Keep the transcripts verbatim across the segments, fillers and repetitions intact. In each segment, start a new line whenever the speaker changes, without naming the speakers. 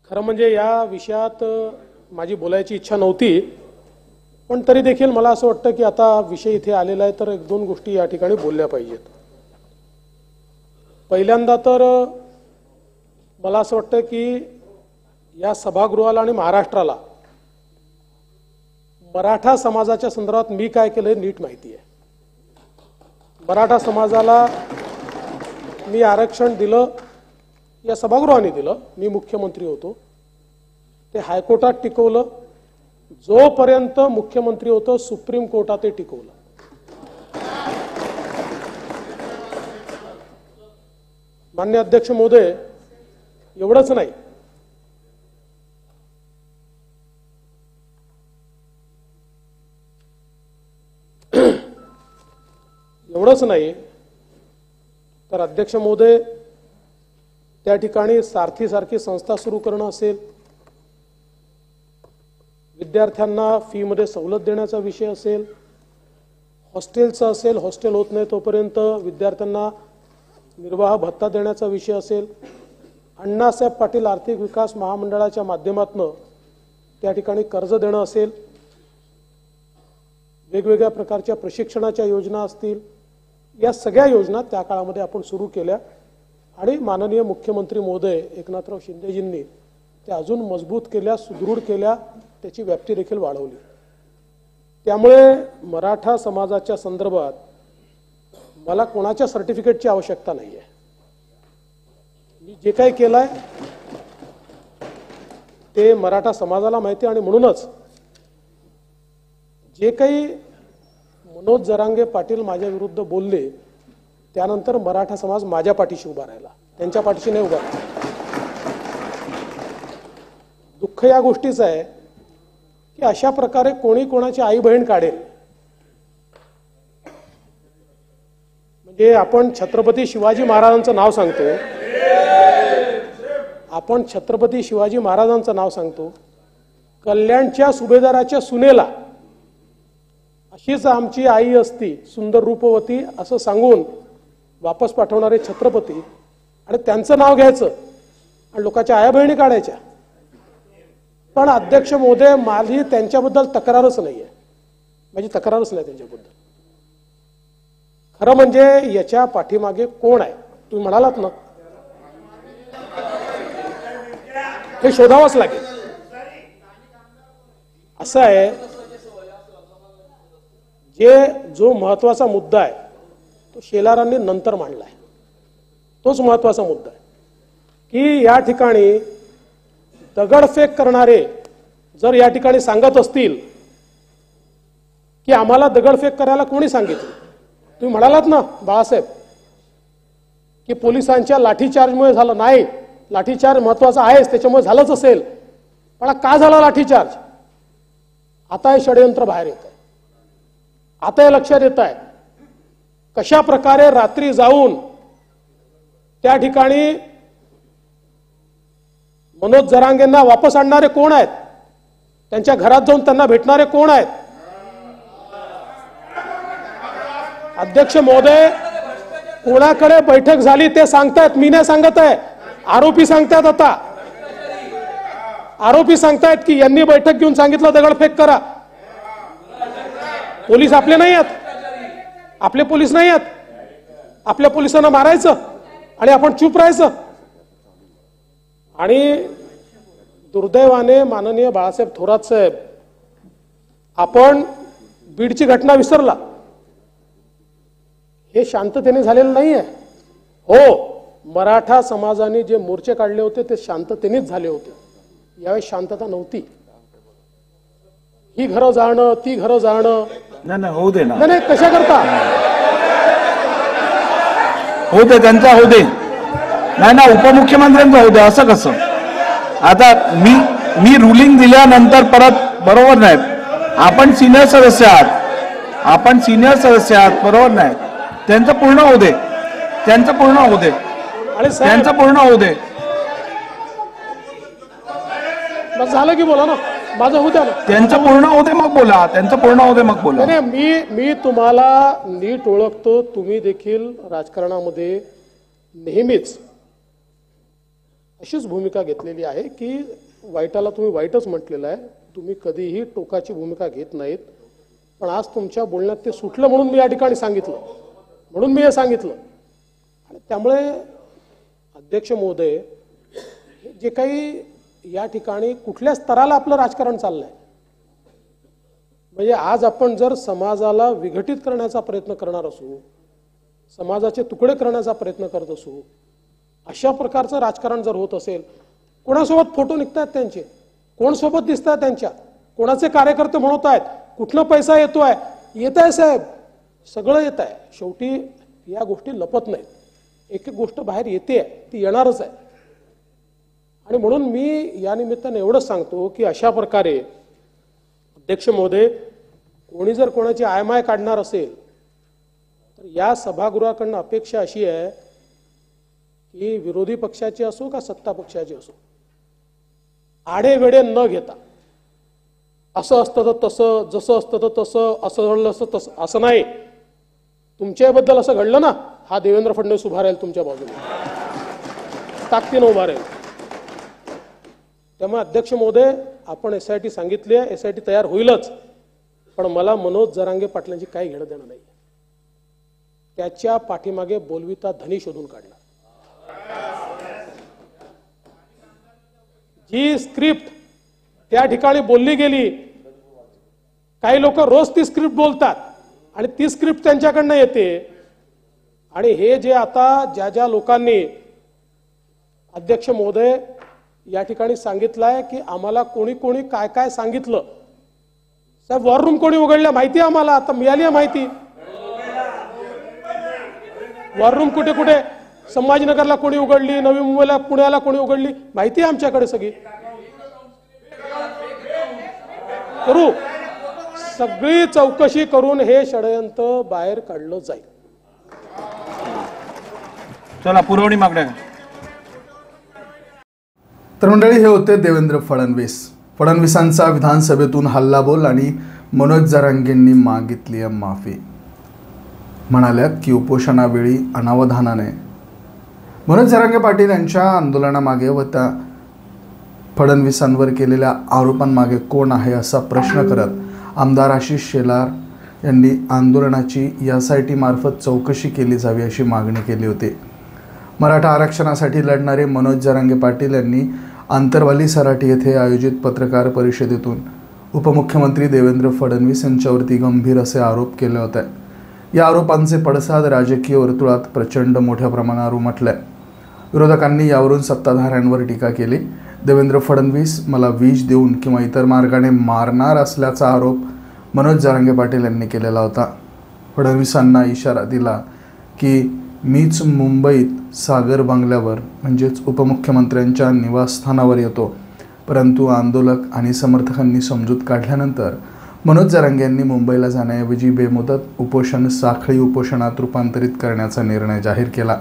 खरं म्हणजे या विषयात माझी बोलायची इच्छा नव्हती, पण तरी देखील मला असं वाटतं की आता विषय इथे आलेला आहे तर एक दोन गोष्टी या ठिकाणी बोलल्या पाहिजेत। पहिल्यांदा तर मला असं वाटतं की या सभागृहाला आणि महाराष्ट्राला मराठा समाजाच्या संदर्भात मी काय केलंय नीट माहिती आहे। मराठा समाजाला मी आरक्षण दिलं, या सभागृहाने दिलं, मी मुख्यमंत्री होतो, ते हायकोर्टात टिकवलं, जोपर्यंत मुख्यमंत्री होतो सुप्रीम कोर्टात ते टिकवलं। माननीय अध्यक्ष महोदय, एवढंच नाही, एवढंच नाही तर अध्यक्ष महोदय त्या ठिकाणी सारथी सारखी संस्था सुरू करणं असेल, विद्यार्थ्यांना फी मध्ये सवलत देण्याचा विषय असेल, हॉस्टेलचा असेल, हॉस्टेल होत नाही तोपर्यंत विद्यार्थ्यांना निर्वाह भत्ता देण्याचा विषय असेल, अण्णासाहेब पाटील आर्थिक विकास महामंडळाच्या माध्यमातून त्या ठिकाणी कर्ज देणं असेल, वेगवेगळ्या प्रकारच्या प्रशिक्षणाच्या योजना असतील, या सगळ्या योजना त्या काळामध्ये आपण सुरू केल्या आणि माननीय मुख्यमंत्री महोदय एकनाथराव शिंदेजींनी त्या अजून मजबूत केल्या, सुदृढ केल्या, त्याची व्याप्ती देखील वाढवली। त्यामुळे मराठा समाजाच्या संदर्भात मला कोणाच्या सर्टिफिकेटची आवश्यकता नाही आहे। मी जे काही केलंय ते मराठा समाजाला माहिती आहे आणि म्हणूनच जे काही मनोज जरांगे पाटील माझ्या विरुद्ध बोलले त्यानंतर मराठा समाज माझ्या पाठीशी उभा राहिला, त्यांच्या पाठीशी नाही उभा राहिला। दुःख या गोष्टीचं आहे की अशा प्रकारे कोणी कोणाची आई बहीण काढेल। म्हणजे आपण छत्रपती शिवाजी महाराजांचं नाव सांगतो, आपण छत्रपती शिवाजी महाराजांचं नाव सांगतो, कल्याणच्या सुभेदाराच्या सुनेला अशीच आमची आई असती सुंदर रूपवती असं सांगून वापस पाठवणारे छत्रपती, आणि त्यांचं नाव घ्यायचं आणि लोकांच्या आया बहिणी काढायच्या। पण अध्यक्ष महोदय, माझी त्यांच्याबद्दल तक्रारच नाहीये, माझी तक्रारच नाही त्यांच्याबद्दल। खरं म्हणजे याच्या पाठीमागे कोण आहे तुम्ही म्हणालात ना, हे शोधावंच लागेल। असं आहे, जे जो महत्वाचा मुद्दा आहे तो शेलारांनी नंतर मांडलाय, तोच महत्वाचा मुद्दा आहे की या ठिकाणी दगडफेक करणारे जर या ठिकाणी सांगत असतील की आम्हाला दगडफेक करायला कोणी सांगितलं, तुम्ही म्हणालात ना बाळासाहेब की पोलिसांच्या लाठीचार्जमुळे झालं, नाही, लाठीचार्ज महत्वाचा आहेच, त्याच्यामुळे झालंच असेल, पण का झाला लाठीचार्ज? आता हे षडयंत्र बाहेर येत आहे, आता हे लक्षात येत आहे कशा प्रकारे रात्री जाऊन त्या ठिकाणी मनोज जरांगेंना वापस आणणारे कोण आहेत, त्यांच्या घरात जाऊन त्यांना भेटणारे कोण आहेत। अध्यक्ष महोदय, कोणाकडे बैठक झाली ते सांगतायत, मी नाही सांगत आहे, आरोपी सांगतायत। आता आरोपी सांगतायत की यांनी बैठक घेऊन सांगितलं दगडफेक करा। पोलीस आपले नाही आहेत, आपले पोलीस नाही आहेत, आपल्या पोलिसांना मारायचं आणि आपण चूप राहायचं। आणि दुर्दैवाने माननीय बाळासाहेब थोरात साहेब, आपण बीडची घटना विसरला, हे शांततेने झालेलं नाहीये। हो, मराठा समाजाने जे मोर्चे काढले होते ते शांततेनेच झाले होते, यावेळी शांतता नव्हती। ही घरं जाणं, ती घरं जाणं,
नाही नाही होऊ दे ना,
नाही कशा करता,
होऊ दे त्यांचा, होऊ दे, नाही ना उपमुख्यमंत्र्यांचा होऊ दे, असं कसं? आता मी मी रुलिंग दिल्यानंतर परत बरोबर नाही, आपण सिनियर सदस्य आहात, आपण सिनियर सदस्य आहात, बरोबर नाही, त्यांचं पूर्ण होऊ दे, त्यांचं पूर्ण होऊ दे, आणि त्यांचं पूर्ण होऊ दे।
मग झालं की बोला ना, माझं होऊ द्या ना,
त्यांचं पूर्ण होऊ दे मग बोला, त्यांचं पूर्ण होऊ दे मग बोला।
नाही, मी मी तुम्हाला नीट ओळखतो, तुम्ही देखील राजकारणामध्ये नेहमीच अशीच भूमिका घेतलेली आहे की वाईटाला तुम्ही वाईटच म्हटलेलं आहे, तुम्ही कधीही टोकाची भूमिका घेत नाहीत. पण आज तुमच्या बोलण्यात ते सुटलं म्हणून मी या ठिकाणी सांगितलं, म्हणून मी हे सांगितलं. आणि त्यामुळे अध्यक्ष महोदय, जे काही या ठिकाणी कुठल्या स्तराला आपलं राजकारण चाललंय, म्हणजे आज आपण जर समाजाला विघटित करण्याचा प्रयत्न करणार असू, समाजाचे तुकडे करण्याचा प्रयत्न करत असू, अशा प्रकारचं राजकारण जर होत असेल, कोणासोबत फोटो निघतात त्यांचे, कोण सोबत दिसतात त्यांच्या, कोणाचे कार्यकर्ते म्हणत आहेत, कुठला पैसा येतोय, येत आहे साहेब, सगळं येत आहे. शेवटी या गोष्टी लपत नाहीत, एक एक गोष्ट बाहेर येते, ती येणारच आहे. आणि म्हणून मी या निमित्ताने एवढंच सांगतो की अशा प्रकारे अध्यक्ष महोदय, कोणी जर कोणाची आयमाय काढणार असेल तर या सभागृहाकडनं अपेक्षा अशी आहे की विरोधी पक्षाची असो का सत्ता पक्षाची असो, आडे वेडे न घेता, असं असतं तर तसं, जसं असतं तर तसं, असं घडलं असतं तसं, असं नाही. तुमच्याबद्दल असं घडलं ना, हा देवेंद्र फडणवीस उभा राहील तुमच्या बाजूने, ताकदीनं उभा राहील. त्यामुळे अध्यक्ष महोदय, आपण एस आय टी सांगितली आहे, एस आय टी तयार होईलच, पण मला मनोज जरांगे पाटलांची काही घेणं देणं नाही. त्याच्या पाठीमागे बोलविता धनी शोधून काढला. जी स्क्रिप्ट त्या ठिकाणी बोलली गेली, काही लोक रोज ती स्क्रिप्ट बोलतात आणि ती स्क्रिप्ट त्यांच्याकडनं येते. आणि हे जे आता ज्या ज्या लोकांनी अध्यक्ष महोदय या ठिकाणी सांगितलंय की आम्हाला कोणी कोणी काय काय सांगितलं, साहेब वॉर रूम कोणी उघडल्या माहिती आहे आम्हाला, आता मिळाली आहे माहिती. वॉर रूम कुठे कुठे, संभाजीनगरला कोणी उघडली, नवी मुंबईला, पुण्याला कोणी उघडली, माहिती आहे आमच्याकडे सगळी. करू, सगळी चौकशी करून हे षडयंत्र बाहेर काढलं जाईल.
चला पुरवणी मागण्या.
तर मंडळी, हे होते देवेंद्र फडणवीस. फडणवीसांचा विधानसभेतून हल्लाबोल आणि मनोज जरांगेंनी मागितली माफी. म्हणाल्यात की उपोषणावेळी अनावधानाने मनोज जरांगे पाटील यांच्या आंदोलनामागे व त्या फडणवीसांवर केलेल्या आरोपांमागे कोण आहे असा प्रश्न करत आमदार आशिष शेलार यांनी आंदोलनाची एस आय टी मार्फत चौकशी केली जावी अशी मागणी केली होती. मराठा आरक्षणासाठी लढणारे मनोज जरांगे पाटील यांनी आंतरवाली सराटी येथे आयोजित पत्रकार परिषदेतून उपमुख्यमंत्री देवेंद्र फडणवीस यांच्यावरती गंभीर असे आरोप केले होते. या आरोपांचे पडसाद राजकीय वर्तुळात प्रचंड मोठ्या प्रमाणावर उमटले. विरोधकांनी यावरून सत्ताधाऱ्यांवर टीका केली. देवेंद्र फडणवीस मला विष देऊन किंवा इतर मार्गाने मारणार असल्याचा आरोप मनोज जरांगे पाटील यांनी केलेला होता. फडणवीसांना इशारा दिला की मीच मुंबईत सागर बंगल्यावर म्हणजेच उपमुख्यमंत्र्यांच्या निवासस्थानावर येतो, परंतु आंदोलक आणि समर्थकांनी समजूत काढल्यानंतर मनोज जरांगे यांनी मुंबईला जाण्याऐवजी बेमुदत उपोषण साखळी उपोषणात रूपांतरित करण्याचा निर्णय जाहीर केला.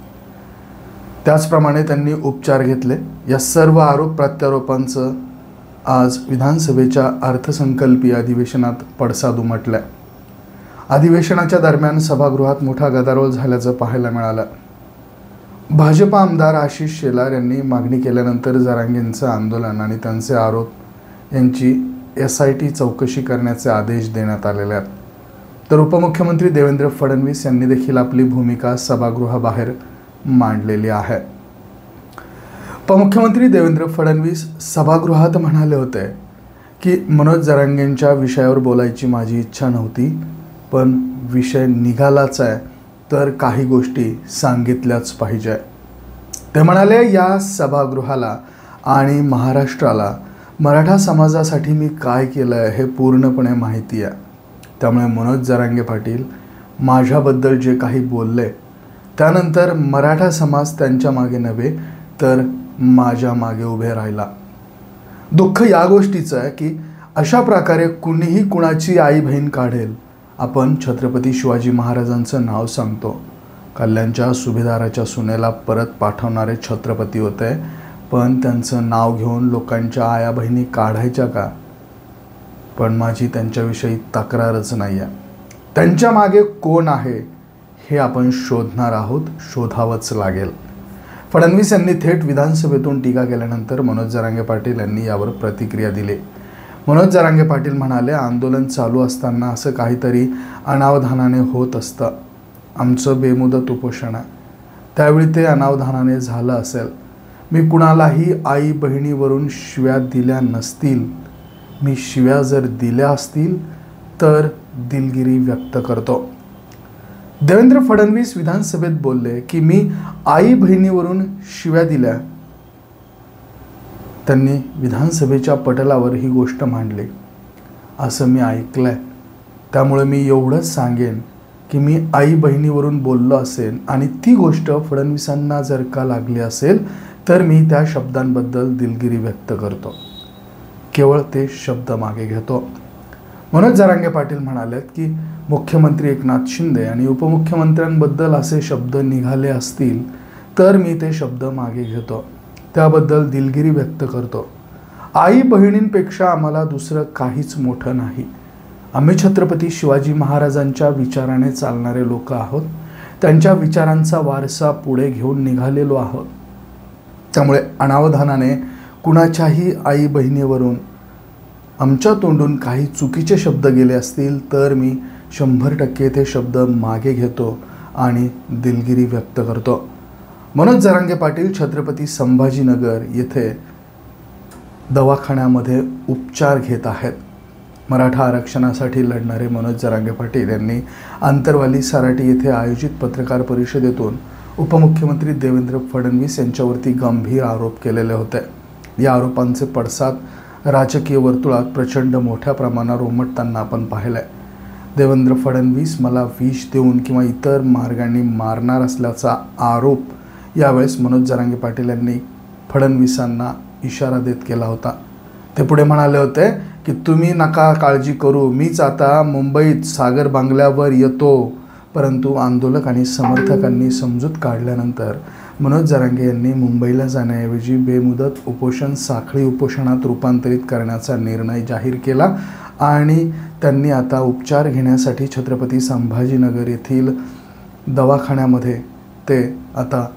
त्याचप्रमाणे त्यांनी उपचार घेतले. या सर्व आरोप प्रत्यारोपांचं आज विधानसभेच्या अर्थसंकल्पीय अधिवेशनात पडसाद उमटला. अधिवेशनाच्या दरम्यान सभागृहात मोठा गदारोळ झाल्याचं पाहायला मिळालं. भाजपा आमदार आशिष शेलार यांनी मागणी केल्यानंतर जरांगेंचं आंदोलन आणि त्यांचे आरोप यांची एस आय टी चौकशी करण्याचे आदेश देण्यात आलेले आहेत. तर उपमुख्यमंत्री देवेंद्र फडणवीस यांनी देखील आपली भूमिका सभागृहाबाहेर मांडलेली आहे. उपमुख्यमंत्री देवेंद्र फडणवीस सभागृहात म्हणाले होते की मनोज जरांगेंच्या विषयावर बोलायची माझी इच्छा नव्हती, पण विषय निघालाच आहे तर काही गोष्टी सांगितल्याच पाहिजे. ते म्हणाले, या सभागृहाला आणि महाराष्ट्राला मराठा समाजासाठी मी काय केलं आहे हे पूर्णपणे माहिती आहे. त्यामुळे मनोज जरांगे पाटील माझ्याबद्दल जे काही बोलले त्यानंतर मराठा समाज त्यांच्या मागे नव्हे तर माझ्या मागे उभे राहिला. दुःख या गोष्टीचं आहे की अशा प्रकारे कुणीही कुणाची आई बहीण काढेल. आपण छत्रपती शिवाजी महाराजांचं नाव सांगतो, कल्याणच्या सुभेदाराच्या सुनेला परत पाठवणारे छत्रपती होते, पण त्यांचं नाव घेऊन लोकांच्या आया बहिणी काढायच्या का? पण माझी त्यांच्याविषयी तक्रारच नाही आहे. त्यांच्या मागे कोण आहे हे आपण शोधणार आहोत, शोधावंच लागेल. फडणवीस यांनी थेट विधानसभेतून टीका केल्यानंतर मनोज जरांगे पाटील यांनी यावर प्रतिक्रिया दिली. मनोज जरांगे पाटील म्हणाले, आंदोलन चालू असताना असं काहीतरी अनावधानाने होत असतं. आमचं बेमुदत उपोषण आहे, त्यावेळी ते अनावधानाने झालं असेल. मी कुणालाही आई बहिणीवरून शिव्या दिल्या नसतील. मी शिव्या जर दिल्या असतील तर दिलगिरी व्यक्त करतो. देवेंद्र फडणवीस विधानसभेत बोलले की मी आई बहिणीवरून शिव्या दिल्या. त्यांनी विधानसभेच्या पटलावर ही गोष्ट मांडली असं मी ऐकलंय. त्यामुळे मी एवढंच सांगेन की मी आई बहिणीवरून बोललो असेल आणि ती गोष्ट फडणवीसांना जर का लागली असेल तर मी त्या शब्दांबद्दल दिलगिरी व्यक्त करतो. केवळ ते शब्द मागे घेतो. मनोज जरांगे पाटील म्हणाले की मुख्यमंत्री एकनाथ शिंदे आणि उपमुख्यमंत्र्यांबद्दल असे शब्द निघाले असतील तर मी ते शब्द मागे घेतो. त्याबद्दल दिलगिरी व्यक्त करतो. आई बहिणींपेक्षा आम्हाला दुसरं काहीच मोठं नाही. आम्ही छत्रपती शिवाजी महाराजांच्या विचाराने चालणारे लोक आहोत. त्यांच्या विचारांचा वारसा पुढे घेऊन निघालेलो आहोत. त्यामुळे अनावधानाने कुणाच्याही आई बहिणीवरून आमच्या तोंडून काही चुकीचे शब्द गेले असतील तर मी शंभर टक्के ते शब्द मागे घेतो आणि दिलगिरी व्यक्त करतो. मनोज जरांगे पाटील छत्रपती संभाजीनगर येथे दवाखान्यामध्ये उपचार घेत आहेत. मराठा आरक्षणासाठी लढणारे मनोज जरांगे पाटील यांनी आंतरवाली सराटी येथे आयोजित पत्रकार परिषदेतून उपमुख्यमंत्री देवेंद्र फडणवीस यांच्यावरती गंभीर आरोप केलेले होते. या आरोपांचे पडसाद राजकीय वर्तुळात प्रचंड मोठ्या प्रमाणावर उमटताना आपण पाहिलं आहे. देवेंद्र फडणवीस मला विष देऊन किंवा इतर मार्गांनी मारणार असल्याचा आरोप यावेळेस मनोज जरांगे पाटील यांनी फडणवीसांना इशारा देत केला होता. ते पुढे म्हणाले होते की तुम्ही नका काळजी करू, मीच आता मुंबईत सागर बांगल्यावर येतो. परंतु आंदोलक आणि समर्थकांनी समजूत काढल्यानंतर मनोज जरांगे यांनी मुंबईला जाण्याऐवजी बेमुदत उपोषण साखळी उपोषणात रूपांतरित करण्याचा निर्णय जाहीर केला आणि त्यांनी आता उपचार घेण्यासाठी छत्रपती संभाजीनगर येथील दवाखान्यामध्ये ते आता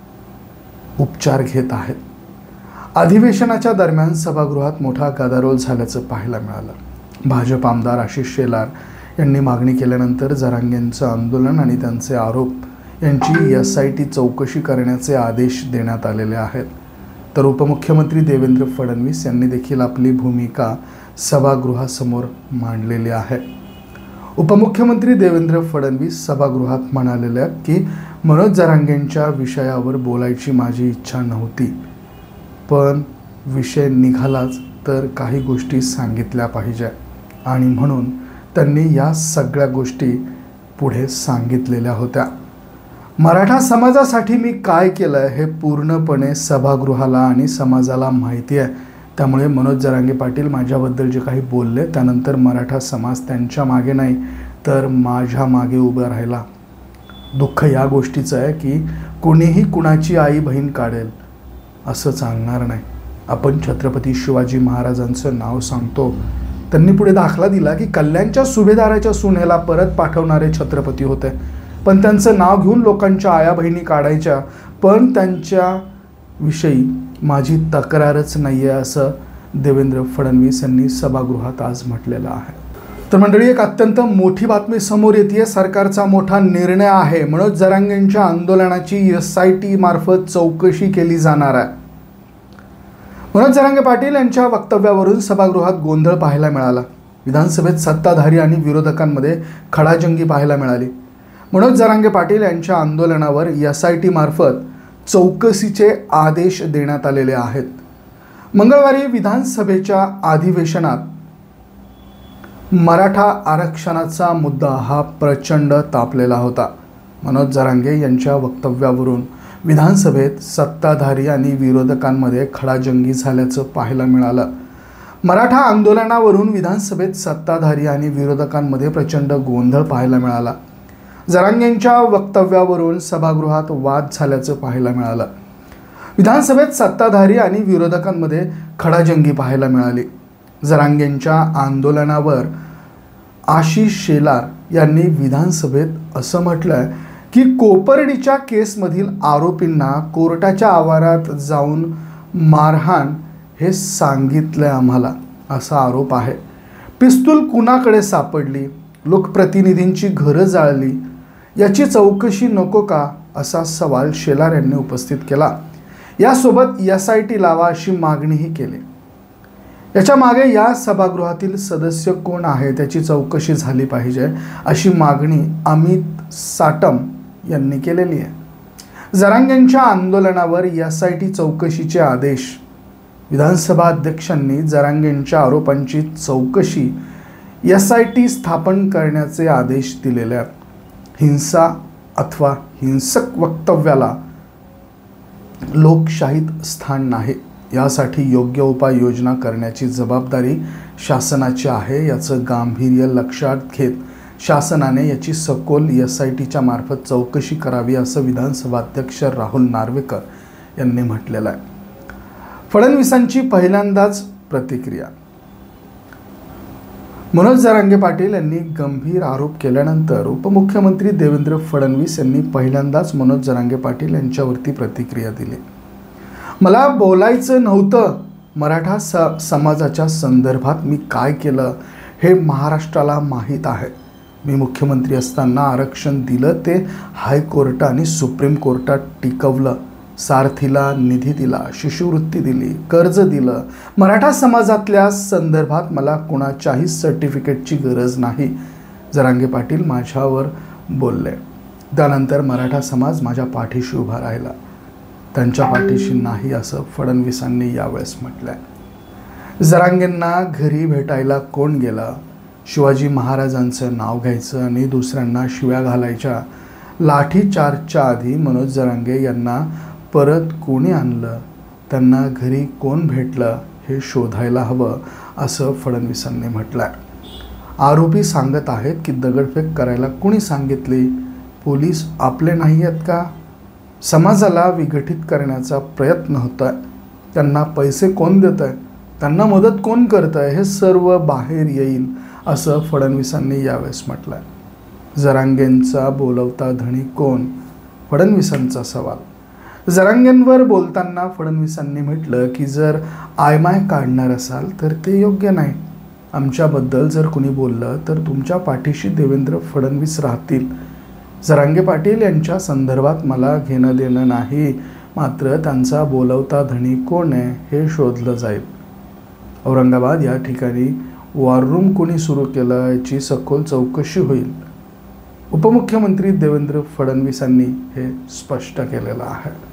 उपचार घेत आहेत. अधिवेशनाच्या दरम्यान सभागृहात मोठा गदारोळ झाल्याचं पाहायला मिळालं. भाजप आमदार आशिष शेलार यांनी मागणी केल्यानंतर जरांगेंचं आंदोलन आणि त्यांचे आरोप यांची एस आय टी चौकशी करण्याचे आदेश देण्यात आलेले आहेत. तर उपमुख्यमंत्री देवेंद्र फडणवीस यांनी देखील आपली भूमिका सभागृहासमोर मांडलेली आहे. उपमुख्यमंत्री देवेंद्र फडणवीस सभागृहात म्हणालेले आहेत की मनोज जरांगेंच्या विषयावर बोलायची माझी इच्छा नव्हती, पण विषय निघालाच तर काही गोष्टी सांगितल्या पाहिजे आणि म्हणून त्यांनी या सगळ्या गोष्टी पुढे सांगितलेल्या होत्या. मराठा समाजासाठी मी काय केलं हे पूर्णपणे सभागृहाला आणि समाजाला माहिती आहे. त्यामुळे मनोज जरांगे पाटील माझ्याबद्दल जे काही बोलले त्यानंतर मराठा समाज त्यांच्या मागे नाही तर माझ्या मागे उभं राहिला. दुःख या गोष्टीचं आहे की कोणीही कुणाची आई बहीण काढेल असं चालणार नाही. आपण छत्रपती शिवाजी महाराजांचं नाव सांगतो. त्यांनी पुढे दाखला दिला की कल्याणच्या सुभेदाराच्या सुनेला परत पाठवणारे छत्रपती होते, पण त्यांचं नाव घेऊन लोकांच्या आया बहिणी काढायच्या, पण त्यांच्या विषयी माझी तक्रारच नाही आहे असं देवेंद्र फडणवीस यांनी सभागृहात आज म्हटलेलं आहे. तर मंडळी, एक अत्यंत मोठी बातमी समोर येते. सरकारचा मोठा निर्णय आहे. मनोज जरांगेंच्या आंदोलनाची एस आय टी मार्फत चौकशी केली जाणार आहे. मनोज जरांगे पाटील यांच्या वक्तव्यावरून सभागृहात गोंधळ पाहायला मिळाला. विधानसभेत सत्ताधारी आणि विरोधकांमध्ये खडाजंगी पाहायला मिळाली. मनोज जरांगे पाटील यांच्या आंदोलनावर एस आय टी मार्फत चौकशीचे आदेश देण्यात आलेले आहेत. मंगळवारी विधानसभेच्या अधिवेशनात मराठा आरक्षणाचा मुद्दा हा प्रचंड तापलेला होता. मनोज जरांगे यांच्या वक्तव्यावरून विधानसभेत सत्ताधारी आणि विरोधकांमध्ये खडाजंगी झाल्याचं पाहायला मिळालं. मराठा आंदोलनावरून विधानसभेत सत्ताधारी आणि विरोधकांमध्ये प्रचंड गोंधळ पाहायला मिळाला. जरांगेंच्या वक्तव्यावरून सभागृहात वाद झाल्याचं पाहायला मिळालं. विधानसभेत सत्ताधारी आणि विरोधकांमध्ये खडाजंगी पाहायला मिळाली. जरांगेंच्या आंदोलनावर आशिष शेलार यांनी विधानसभेत असं म्हटलंय की कोपर्डीच्या केसमधील आरोपींना कोर्टाच्या आवारात जाऊन मारहाण हे सांगितलंय आम्हाला, असा आरोप आहे. पिस्तूल कुणाकडे सापडली, लोकप्रतिनिधींची घरं जाळली, याची चौकशी नको का, असा सवाल शेलार यांनी उपस्थित केला. यासोबत एस आय टी लावा अशी मागणीही केली. याच्या मागे या सभागृहातील सदस्य कोण आहे त्याची चौकशी झाली पाहिजे, अशी मागणी अमित साटम यांनी केलेली आहे. जरांगेंच्या आंदोलनावर एस आय टी चौकशीचे आदेश. विधानसभा अध्यक्षांनी जरांगेंच्या आरोपांची चौकशी एस आय टी स्थापन करण्याचे आदेश दिलेले आहेत. हिंसा अथवा हिंसक वक्तव्याला लोकशाहीत स्थान नाही. यासाठी योग्य उपाययोजना करण्याची जबाबदारी शासनाची आहे. याचं गांभीर्य लक्षात घेत शासनाने याची सखोल एस आय टीच्या मार्फत चौकशी करावी, असं विधानसभा अध्यक्ष राहुल नार्वेकर यांनी म्हटलेलं आहे. फडणवीसांची पहिल्यांदाच प्रतिक्रिया. मनोज जरांगे पाटील यांनी गंभीर आरोप केल्यानंतर उपमुख्यमंत्री देवेंद्र फडणवीस यांनी पहिल्यांदाच मनोज जरांगे पाटील यांच्यावरती प्रतिक्रिया दिली. मला बोलायचं नव्हतं. मराठा स समाजाच्या संदर्भात मी काय केलं हे महाराष्ट्राला माहीत आहे. मी मुख्यमंत्री असताना आरक्षण दिलं, ते हायकोर्ट आणि सुप्रीम कोर्टात टिकवलं. सारथीला निधी दिला, शिष्यवृत्ती दिली, कर्ज दिलं. मराठा समाजातल्या संदर्भात मला कुणाच्याही सर्टिफिकेटची गरज नाही. जरांगे पाटील माझ्यावर बोलले. त्यानंतर मराठा समाज माझ्या पाठीशी उभा राहिला, त्यांच्या पाठीशी नाही, असं फडणवीसांनी यावेळेस म्हटलंय. जरांगेंना घरी भेटायला कोण गेलं? शिवाजी महाराजांचं नाव घ्यायचं आणि दुसऱ्यांना शिव्या घालायच्या. लाठीचार्जच्या आधी मनोज जरांगे यांना परत कोणी आणलं? त्यांना घरी कोण भेटलं हे शोधायला हवं, असं फडणवीसांनी म्हटलंय. आरोपी सांगत आहेत की दगडफेक करायला कोणी सांगितली? पोलीस आपले नाही आहेत का? समाजाला विघटित करण्याचा प्रयत्न होतोय. त्यांना पैसे कोण देत आहे? त्यांना मदत कोण करत आहे? हे सर्व बाहेर येईल, असं फडणवीसांनी यावेळेस म्हटलंय. जरांगेंचा बोलवता धणी कोण? फडणवीसांचा सवाल. जरांगेंवर बोलताना फडणवीसांनी म्हटलं की जर आयमाय काढणार असाल तर ते योग्य नाही. आमच्याबद्दल जर कुणी बोललं तर तुमच्या पाठीशी देवेंद्र फडणवीस राहतील. जरांगे पाटील यांच्या संदर्भात मला घेणं देणं नाही, मात्र त्यांचा बोलवता धणी कोण आहे हे शोधलं जाईल. औरंगाबाद या ठिकाणी वॉर रूम कोणी सुरू केलं याची सखोल चौकशी होईल. उपमुख्यमंत्री देवेंद्र फडणवीसांनी हे स्पष्ट केलेलं आहे.